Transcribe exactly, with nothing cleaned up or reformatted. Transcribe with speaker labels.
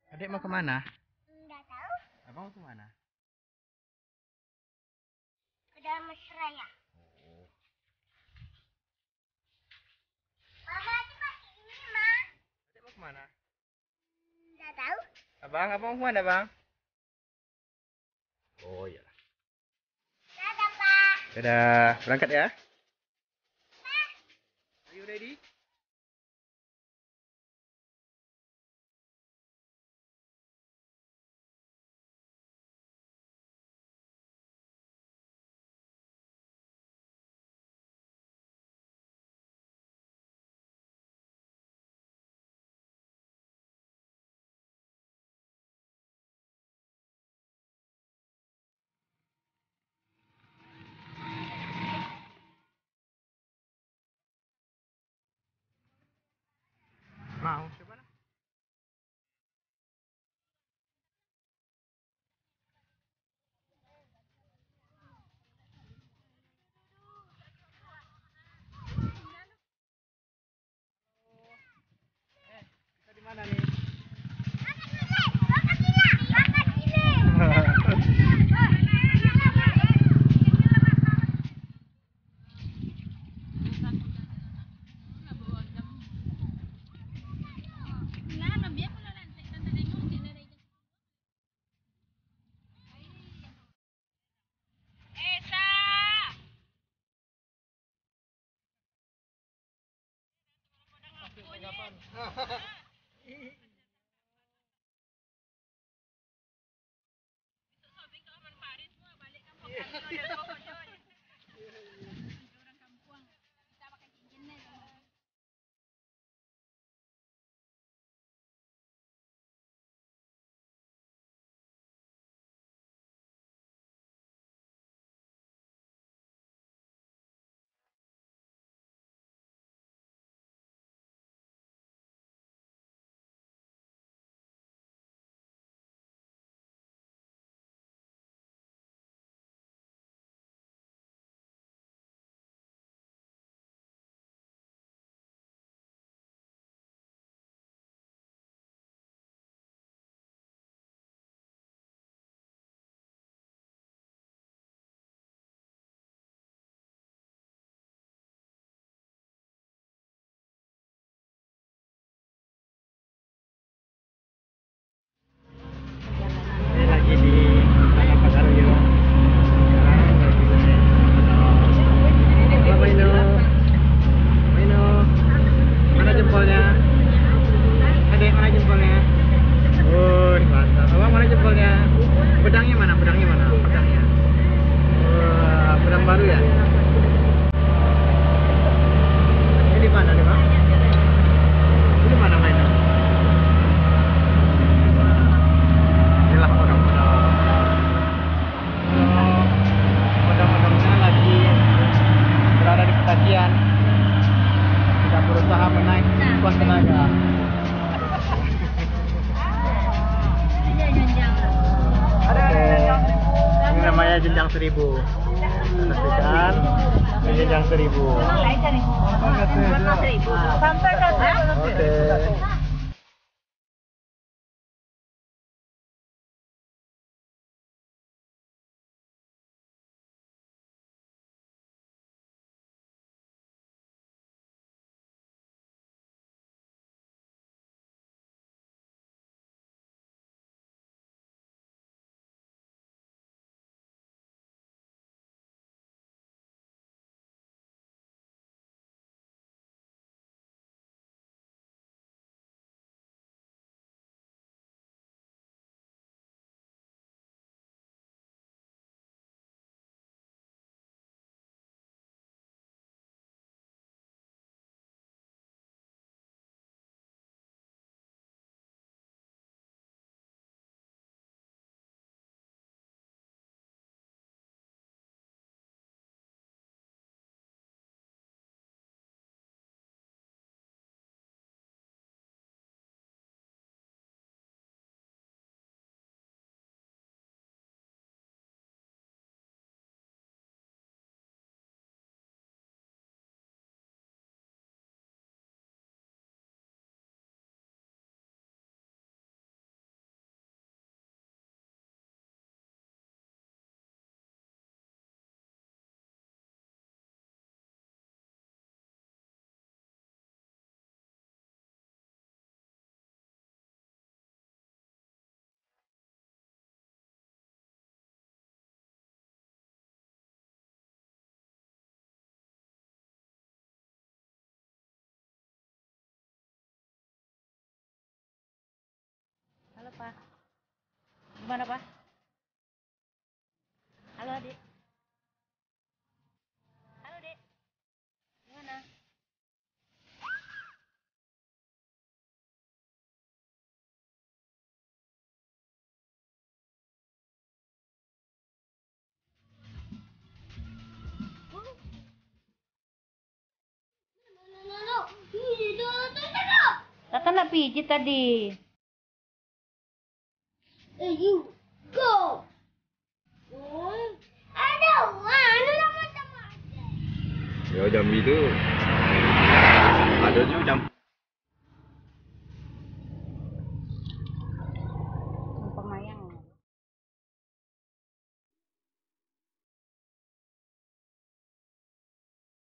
Speaker 1: Adik mau kemana?
Speaker 2: Nggak tahu.
Speaker 1: Abang mau kemana?
Speaker 2: Ke dalam Mesraya. Mama itu masih ini, Ma.
Speaker 1: Adik mau kemana?
Speaker 2: Nggak tahu.
Speaker 1: Abang, abang mau kemana, Bang? Oh iya.
Speaker 2: Dadah, Pak.
Speaker 1: Dadah, berangkat ya. Are you ready? Mau, coba lah. Eh, kita di mana nih? Ini lagi di Tanah Pagaruyo. Sekarang lagi naik. Halo Maino. Maino. Mana jempolnya? Adek, mana jempolnya? Wih, mantap. Abang mana jempolnya? Pedangnya mana? Pedangnya mana? Pedangnya. Wah, pedang baru ya? Ini di mana nih, Bang? Ini di mana Maino? Inilah modal-modal. Modal-modalnya lagi berada di pendakian. Tidak berusaha menaik sekuat tenaga. Ini namanya jenjang seribu. Saksikan ini jenjang seribu. Oke.
Speaker 3: Gimana, Pak? Halo, Adik. Halo, Dek. Gimana? Kakak nak pijit tadi.
Speaker 2: Eh, you go. Ada mana nama teman?
Speaker 4: Ya Jambi itu ada juga jam